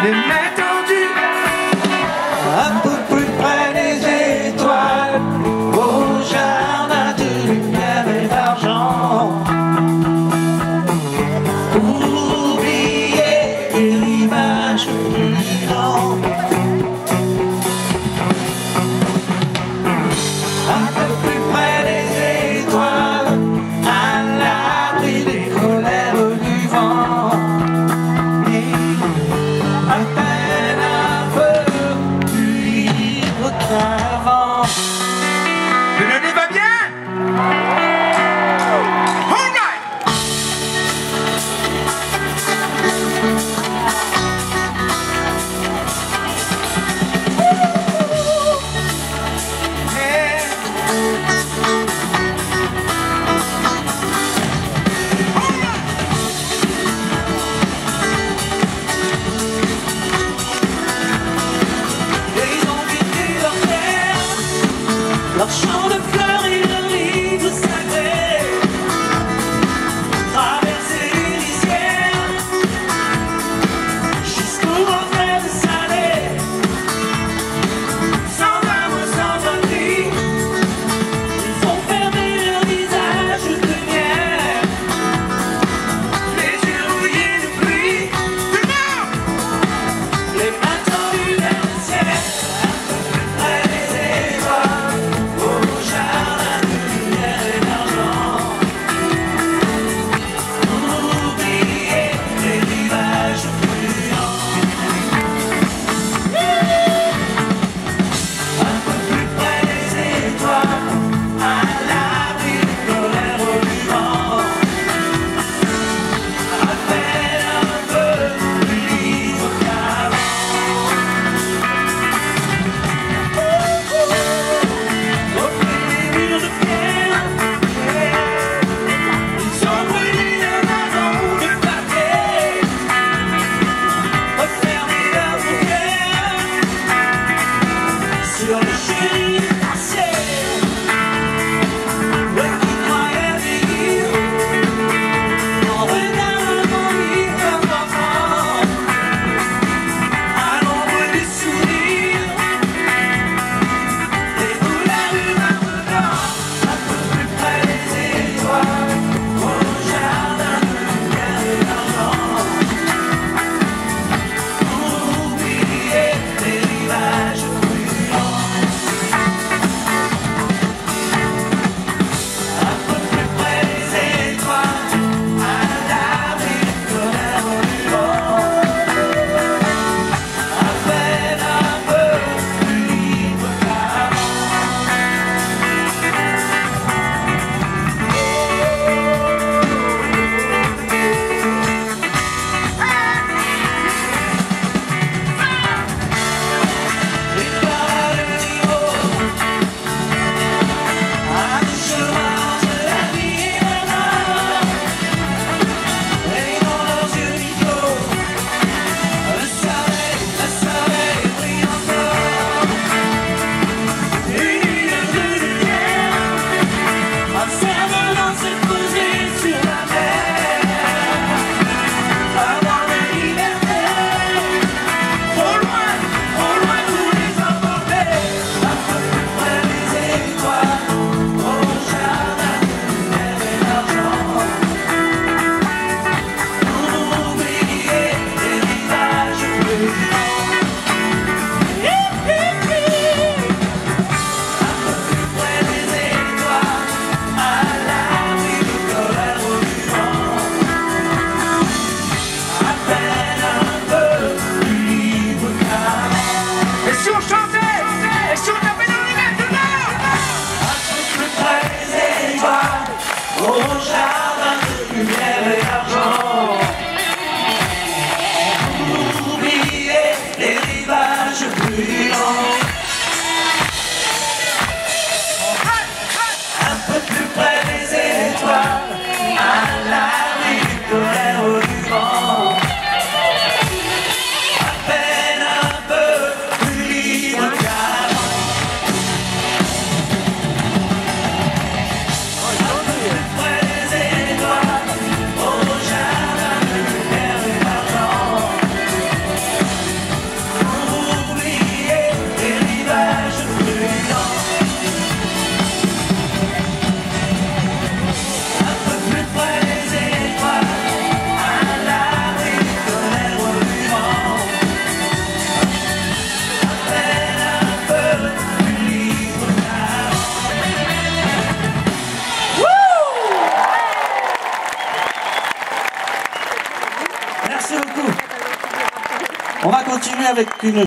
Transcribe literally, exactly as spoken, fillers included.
les mains tendues, un peu plus près des étoiles, au jardin de lumière et d'argent. Oublier les images brûlantes, un peu plus près des étoiles, à l'abri des colères du vent. À peine un peu plus libre qu'avant. Le nez va bien? All right! Leur champ de fleurs et leur livre sacré, traverser les rizières jusqu'au reflet de Salé, sans armes, sans abri, ils font fermer leur visage de lumière, les yeux mouillés de pluie, les mains tendues vers le ciel. Oh, avec une